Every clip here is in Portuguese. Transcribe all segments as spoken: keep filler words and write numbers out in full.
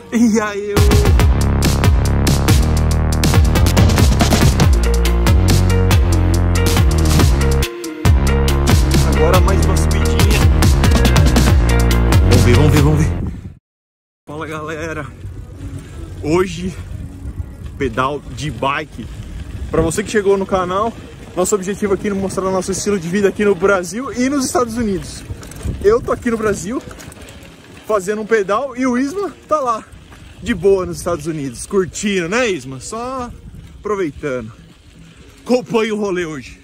E aí eu... Agora mais uma subidinha. Vamos ver, vamos ver, vamos ver. Fala galera. Hoje, pedal de bike. Para você que chegou no canal, nosso objetivo aqui é mostrar o nosso estilo de vida aqui no Brasil e nos Estados Unidos. Eu tô aqui no Brasil fazendo um pedal e o Isma tá lá de boa nos Estados Unidos, curtindo, né Isma? Só aproveitando. Acompanhe o rolê hoje.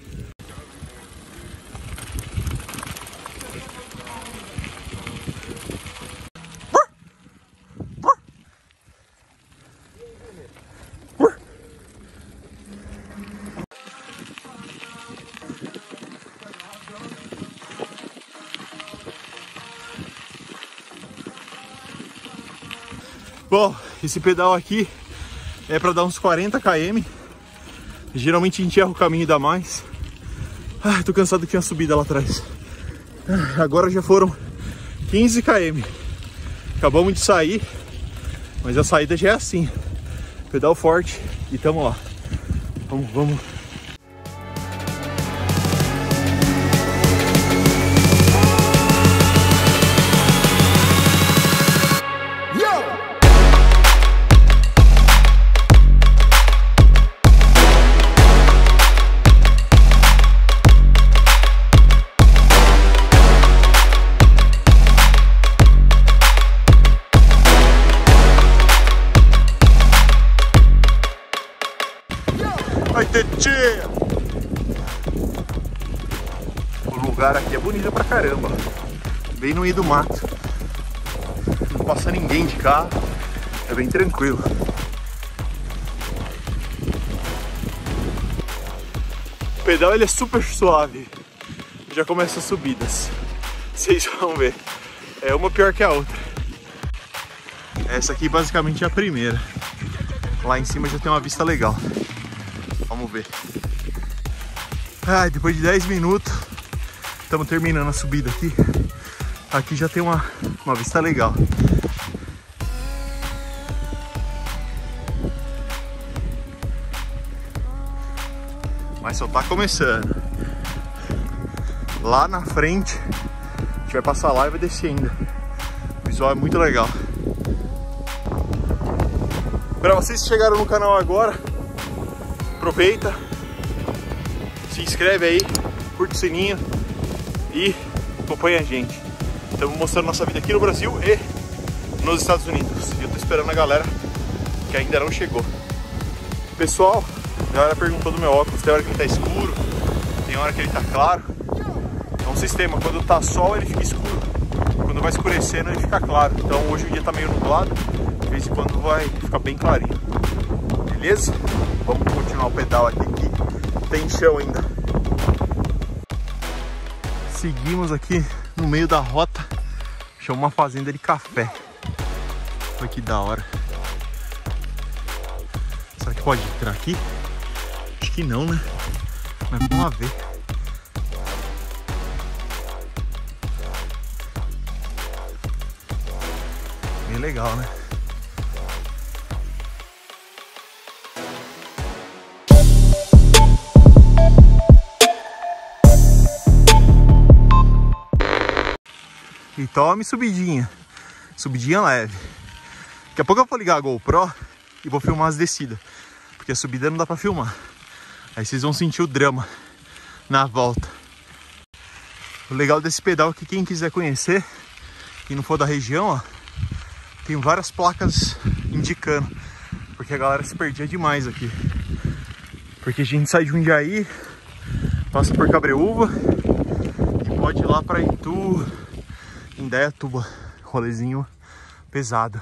Bom, esse pedal aqui é para dar uns quarenta quilômetros. Geralmente enterra o caminho e dá mais. Ah, tô cansado que tinha subida lá atrás. Ah, agora já foram quinze quilômetros. Acabamos de sair, mas a saída já é assim. Pedal forte e tamo lá. Vamos, vamos. O lugar aqui é bonito pra caramba, bem no meio do mato, não passa ninguém de carro, é bem tranquilo. O pedal ele é super suave, já começa as subidas, vocês vão ver, é uma pior que a outra. Essa aqui basicamente é a primeira, lá em cima já tem uma vista legal. Vamos ver. Ah, depois de dez minutos, estamos terminando a subida aqui. Aqui já tem uma, uma vista legal. Mas só tá começando. Lá na frente, a gente vai passar lá e vai descer ainda. O visual é muito legal. Para vocês que chegaram no canal agora, aproveita, se inscreve aí, curte o sininho e acompanha a gente. Estamos mostrando nossa vida aqui no Brasil e nos Estados Unidos. E eu tô esperando a galera que ainda não chegou. Pessoal, a galera perguntou do meu óculos, tem hora que ele tá escuro, tem hora que ele tá claro. É um sistema, quando tá sol ele fica escuro, quando vai escurecendo ele fica claro. Então hoje o dia tá meio nublado, de vez em quando vai ficar bem clarinho. Beleza? Vamos continuar o pedal aqui, que tem chão ainda. Seguimos aqui no meio da rota. Chama uma fazenda de café. Olha que da hora. Será que pode entrar aqui? Acho que não, né? Mas vamos lá ver. Bem legal, né? E tome subidinha, subidinha leve. Daqui a pouco eu vou ligar a GoPro e vou filmar as descidas, porque a subida não dá pra filmar. Aí vocês vão sentir o drama na volta. O legal desse pedal é que quem quiser conhecer e não for da região, ó, tem várias placas indicando, porque a galera se perdia demais aqui. Porque a gente sai de Jundiaí, passa por Cabreúva e pode ir lá pra Itu, Indaiatuba, rolezinho pesado.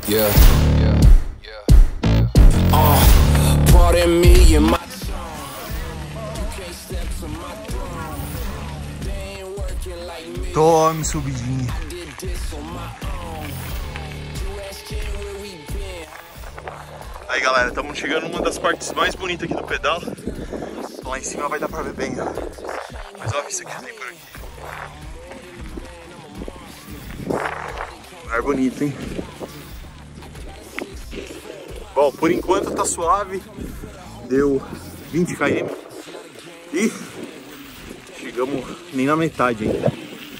Yeah, yeah, yeah, yeah. Uh, pardon me and my you can't step to my throne. They ain't working like me. Tome subidinha. I did this on my own. You ask where we been. Aí galera, estamos chegando numa das partes mais bonitas aqui do pedal. Lá em cima vai dar pra ver bem, ó. Mas olha a vista que tem por aqui. Lugar bonito, hein? Bom, por enquanto tá suave. Deu vinte quilômetros. E chegamos nem na metade ainda.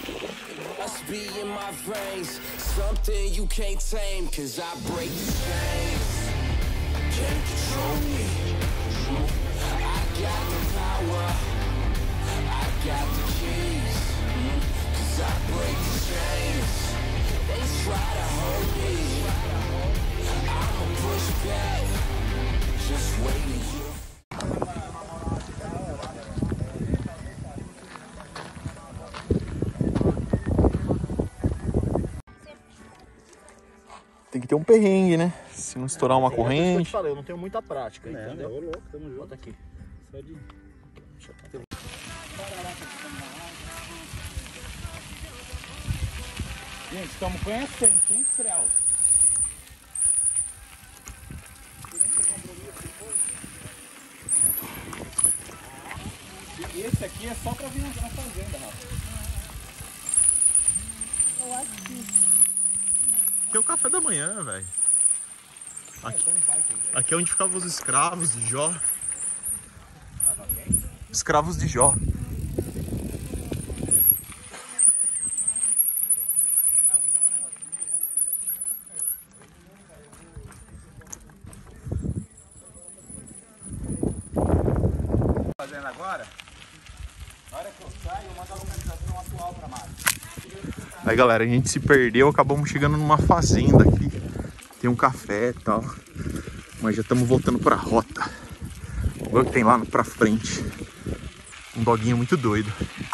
Tem que ter um perrengue, né? Se não estourar uma corrente. Eu te falei, eu não tenho muita prática, É, entendeu? ô louco, tamo junto. Bota aqui. Só de... Gente, estamos conhecendo, sem estrela. Esse aqui é só pra vir na fazenda, Rafa. Eu acho que... Aqui é o café da manhã, velho. Aqui, aqui é onde ficavam os escravos de Jó. Escravos de Jó. Fazendo agora, na hora que eu saio, eu mando a localização atual pra Mari. Aí galera, a gente se perdeu, acabamos chegando numa fazenda aqui. Tem um café e tal. Mas já estamos voltando pra rota. Vamos ver o que tem lá pra frente. Um doguinho muito doido.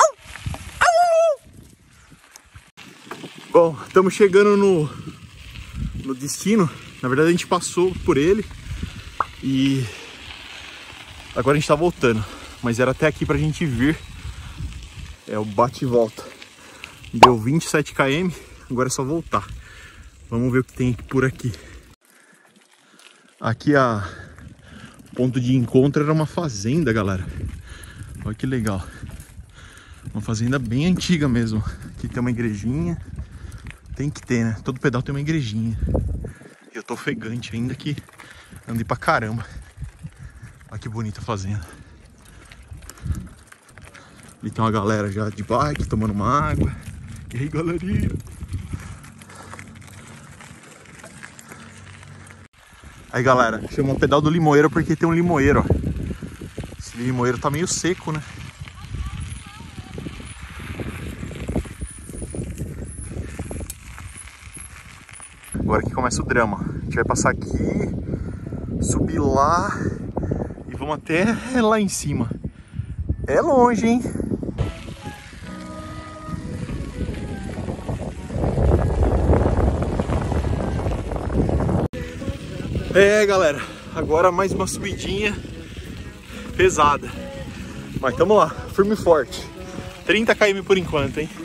Bom, estamos chegando no, no destino. Na verdade a gente passou por ele. E agora a gente tá voltando. Mas era até aqui pra gente vir. É o bate e volta. Deu vinte e sete quilômetros. Agora é só voltar. Vamos ver o que tem por aqui. Aqui a ponto de encontro era uma fazenda, galera. Olha que legal. Uma fazenda bem antiga mesmo. Aqui tem uma igrejinha. Tem que ter, né? Todo pedal tem uma igrejinha. Eu tô ofegante ainda que andei pra caramba. Olha que bonita a fazenda. Ali tem uma galera já de bike tomando uma água. E aí, galerinha? Aí, galera, chama o pedal do limoeiro porque tem um limoeiro, ó. Esse limoeiro tá meio seco, né? Agora que começa o drama. A gente vai passar aqui, subir lá e vamos até lá em cima. É longe, hein? É, galera, agora mais uma subidinha pesada. Mas tamo lá, firme e forte. trinta quilômetros por enquanto, hein?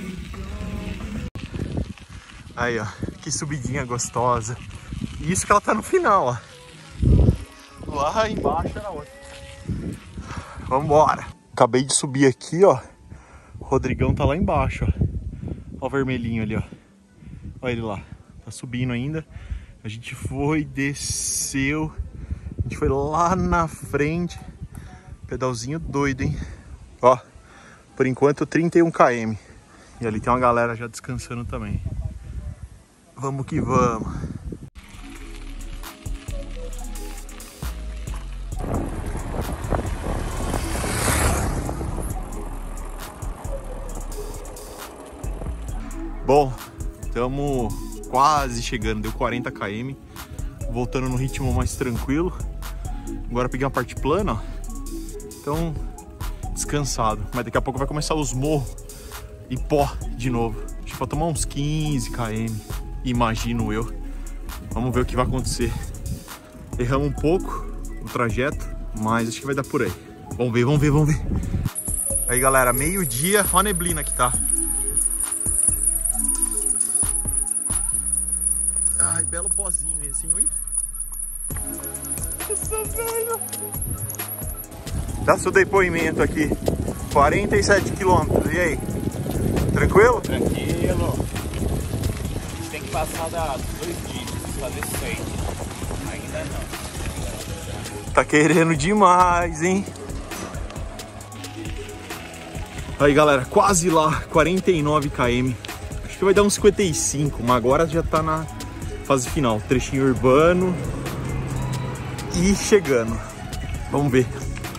Aí, ó, que subidinha gostosa. E isso que ela tá no final, ó. Lá embaixo era outra. Vambora. Acabei de subir aqui, ó. O Rodrigão tá lá embaixo, ó. Ó o vermelhinho ali, ó. Olha ele lá. Tá subindo ainda. A gente foi, desceu. A gente foi lá na frente. Pedalzinho doido, hein? Ó, por enquanto trinta e um quilômetros. E ali tem uma galera já descansando também. Vamos que vamos. Bom, estamos quase chegando, deu quarenta quilômetros, voltando no ritmo mais tranquilo. Agora peguei uma parte plana, ó. Então descansado, mas daqui a pouco vai começar os morros e pó de novo. Acho que vai tomar uns quinze quilômetros, imagino eu. Vamos ver o que vai acontecer. Erramos um pouco o trajeto, mas acho que vai dar por aí. Vamos ver, vamos ver, vamos ver. Aí, galera, meio-dia, só a neblina que tá. Ai, belo pozinho esse, hein? Nossa, velho. Dá seu depoimento aqui. quarenta e sete quilômetros, e aí? Tranquilo? Tranquilo. A gente tem que passar da dois dígitos, fazer seis. Ainda não. Tá querendo demais, hein? Aí, galera, quase lá, quarenta e nove quilômetros. Acho que vai dar uns cinquenta e cinco, mas agora já tá na fase final. Trechinho urbano e chegando. Vamos ver.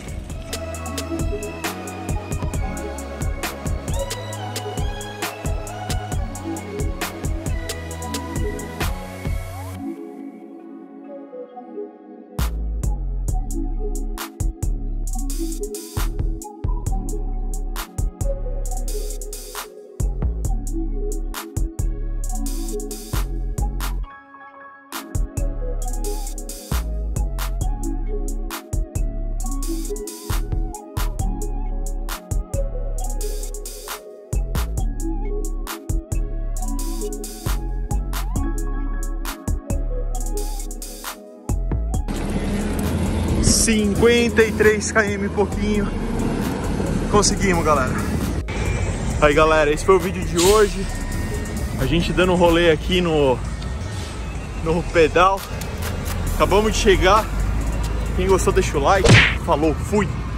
cinquenta e três quilômetros e pouquinho. Conseguimos, galera. Aí, galera, esse foi o vídeo de hoje. A gente dando um rolê aqui no no pedal. Acabamos de chegar. Quem gostou deixa o like. Falou, fui!